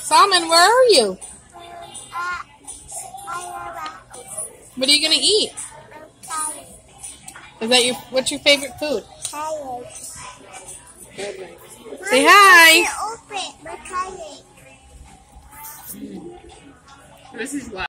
Salmon, where are you? What are you gonna eat? Is that what's your favorite food? Say hi.